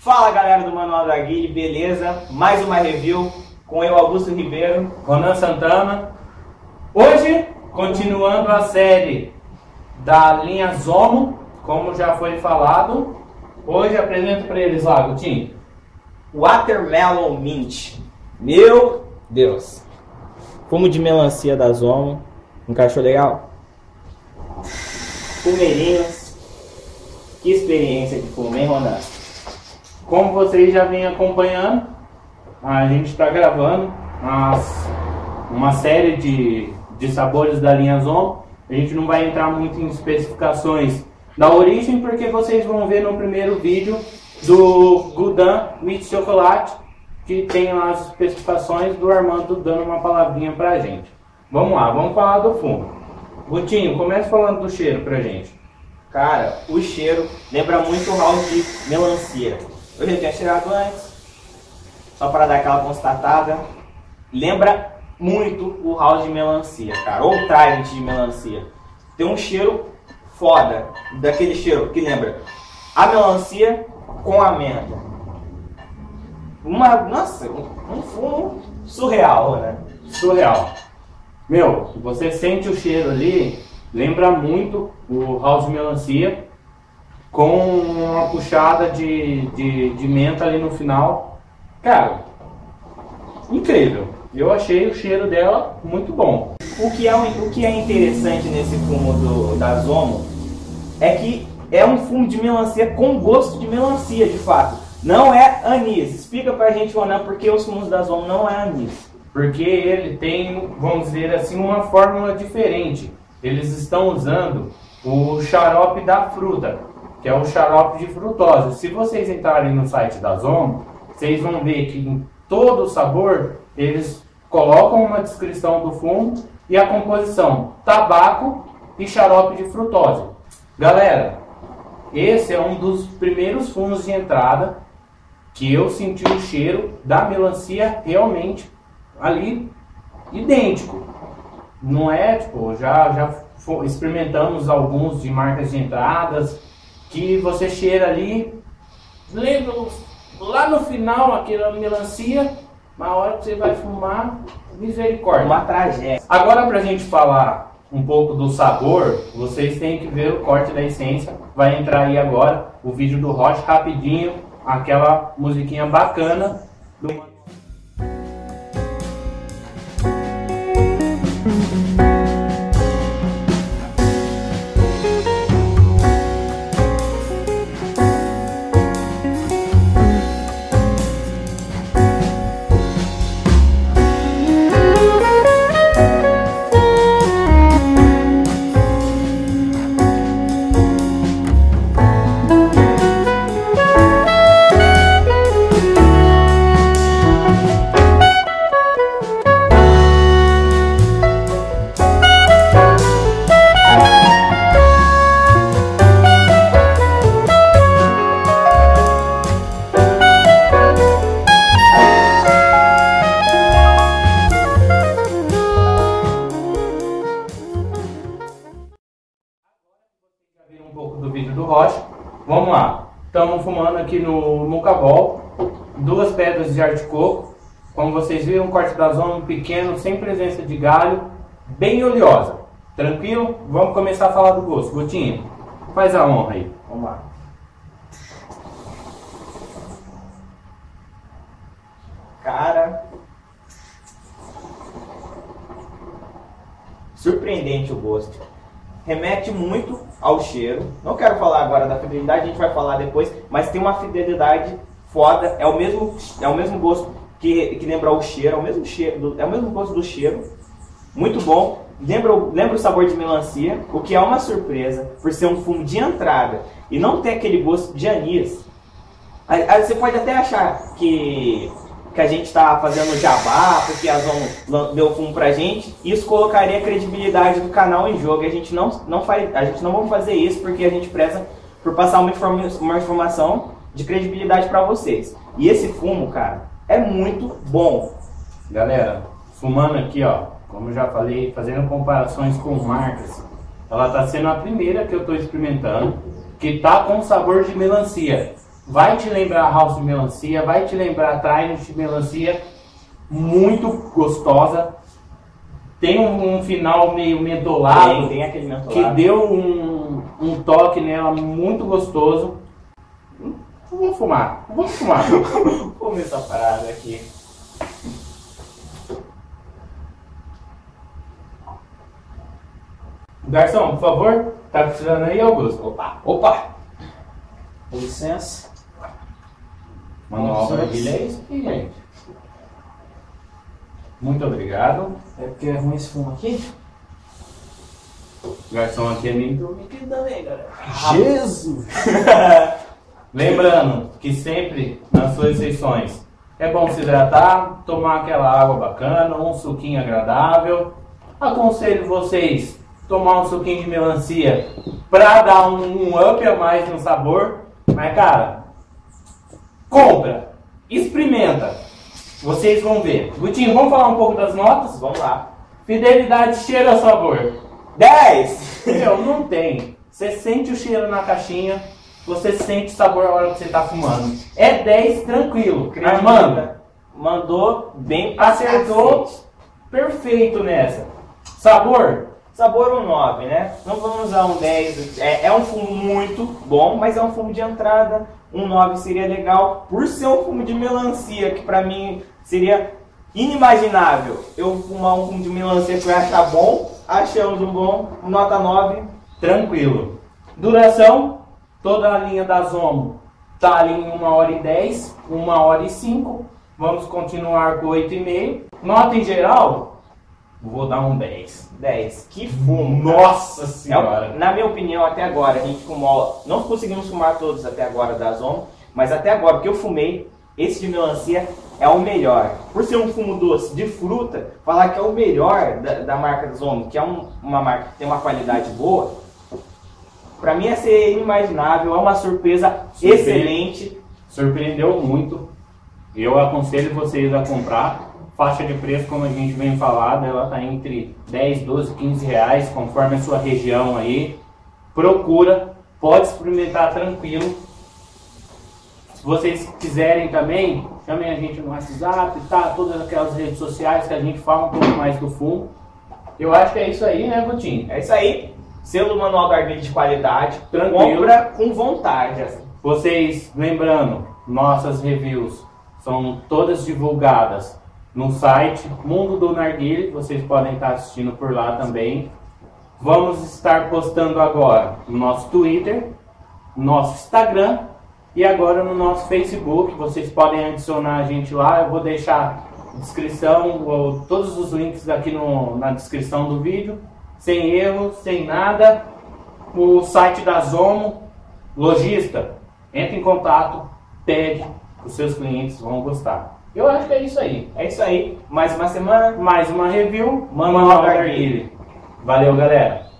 Fala galera do Manual da Guile, beleza? Mais uma review com eu, Augusto Ribeiro, Ronan Santana. Hoje, continuando a série da linha Zomo, como já foi falado. Hoje apresento para eles lá, Gutinho. Watermelon Mint. Meu Deus. Fumo de melancia da Zomo. Encaixou legal? Fumeirinhos. Que experiência de fumo, hein, Ronan? Como vocês já vêm acompanhando, a gente está gravando uma série de sabores da linha Zomo. A gente não vai entrar muito em especificações da origem, porque vocês vão ver no primeiro vídeo do Gouda with Chocolate, que tem lá as especificações do Armando dando uma palavrinha pra gente. Vamos lá, vamos falar do fumo. Gutinho, comece falando do cheiro pra gente. Cara, o cheiro lembra muito o house de melancia. Eu já tinha cheirado antes, só para dar aquela constatada. Lembra muito o house de melancia, cara, ou o Trident de melancia. Tem um cheiro foda, daquele cheiro que lembra a melancia com a amêndoa. Nossa, um fumo surreal, né? Surreal. Meu, você sente o cheiro ali, lembra muito o house de melancia, com uma puxada de menta ali no final. Cara, incrível. Eu achei o cheiro dela muito bom. O que é interessante nesse fumo da Zomo é que é um fumo de melancia com gosto de melancia, de fato. Não é anis. Explica pra gente, Ronan, por que os fumos da Zomo não é anis. Porque ele tem, vamos dizer assim, uma fórmula diferente. Eles estão usando o xarope da fruta, que é o xarope de frutose. Se vocês entrarem no site da Zomo, vocês vão ver que em todo o sabor eles colocam uma descrição do fumo e a composição tabaco e xarope de frutose. Galera, esse é um dos primeiros fumos de entrada que eu senti o cheiro da melancia realmente ali idêntico. Não é tipo, já experimentamos alguns de marcas de entradas que você cheira ali, lembra lá no final aquela melancia, na hora que você vai fumar, misericórdia. Uma tragédia. Agora, pra gente falar um pouco do sabor, vocês têm que ver o corte da essência. Vai entrar aí agora o vídeo do Roche rapidinho, aquela musiquinha bacana do... um pouco do vídeo do Roche. Vamos lá. Estamos fumando aqui no Mucabol, 2 pedras de ar de coco. Como vocês viram, um corte da Zomo pequeno, sem presença de galho, bem oleosa. Tranquilo? Vamos começar a falar do gosto. Gutinho, faz a honra aí. Vamos lá. Cara, surpreendente o gosto. Remete muito ao cheiro. Não quero falar agora da fidelidade, a gente vai falar depois, mas tem uma fidelidade foda. É o mesmo gosto que lembra o cheiro, é o mesmo cheiro, é o mesmo gosto do cheiro. Muito bom. Lembra o sabor de melancia, o que é uma surpresa por ser um fumo de entrada e não ter aquele gosto de anis. Aí você pode até achar que a gente está fazendo jabá, porque a Zomo deu fumo pra gente. Isso colocaria a credibilidade do canal em jogo. A gente não vamos fazer isso, porque a gente preza por passar uma informação de credibilidade para vocês. E esse fumo, cara, é muito bom. Galera, fumando aqui, ó, como eu já falei, fazendo comparações com marcas, ela está sendo a primeira que eu estou experimentando que tá com sabor de melancia. vai te lembrar house de melancia, vai te lembrar trident de melancia, muito gostosa. Tem um final meio mentolado, tem aquele mentolado que deu um toque nela muito gostoso. Vamos fumar. Vamos comer essa parada aqui. Garçom, por favor, tá precisando aí, Augusto? Opa! Com licença. Manual para é isso aqui, gente. Muito obrigado. É porque é ruim esse fumo aqui? O garçom aqui é meio prometido também, galera. Jesus! Lembrando que sempre nas suas refeições é bom se hidratar, tomar aquela água bacana, um suquinho agradável. Aconselho vocês tomar um suquinho de melancia pra dar um up a mais no sabor. Mas cara, compra, experimenta, vocês vão ver. Gutinho, vamos falar um pouco das notas? Vamos lá. Fidelidade, cheiro ou sabor? 10! Meu, não tem. Você sente o cheiro na caixinha, você sente o sabor a hora que você tá fumando. É 10 tranquilo. Armando, mandou bem, acertou perfeito nessa. Sabor? Sabor um 9, né? Não vamos usar um 10. É um fumo muito bom, mas é um fumo de entrada. Um 9 seria legal por ser um fumo de melancia, que pra mim seria inimaginável eu fumar um fumo de melancia que eu ia achar bom. Achamos um bom, nota 9. Tranquilo. Duração, toda a linha da Zomo tá ali em 1h10, 1h05. Vamos continuar com 8,5. Nota em geral, vou dar um 10. 10. Que fumo! Nossa senhora! Na minha opinião, até agora, a gente fumou. Não conseguimos fumar todos até agora da Zomo, mas até agora, que eu fumei, esse de melancia é o melhor. Por ser um fumo doce de fruta, falar que é o melhor da marca Zomo, que é uma marca que tem uma qualidade boa, pra mim é ser inimaginável, é uma surpresa excelente. Surpreendeu muito. Eu aconselho vocês a comprar. Faixa de preço, como a gente vem falando, ela está entre 10, 12, 15 reais, conforme a sua região aí. Procura, pode experimentar tranquilo. Se vocês quiserem também, chamem a gente no WhatsApp, tá? Todas aquelas redes sociais que a gente fala um pouco mais do fumo. Eu acho que é isso aí, né, Gutinho? É isso aí. Selo Manual do Arguilha de qualidade. Tranquilo. Compra com vontade. Assim. Vocês, lembrando, nossas reviews são todas divulgadas no site Mundo do Narguilé, vocês podem estar assistindo por lá também. Vamos estar postando agora no nosso Twitter, no nosso Instagram e agora no nosso Facebook. Vocês podem adicionar a gente lá, eu vou deixar a descrição, ou todos os links aqui na descrição do vídeo, sem erro, sem nada. O site da Zomo, lojista, entre em contato, pede, os seus clientes vão gostar. Eu acho que é isso aí. É isso aí. Mais uma semana. Mais uma review. Manual do Arguilé. Valeu, galera.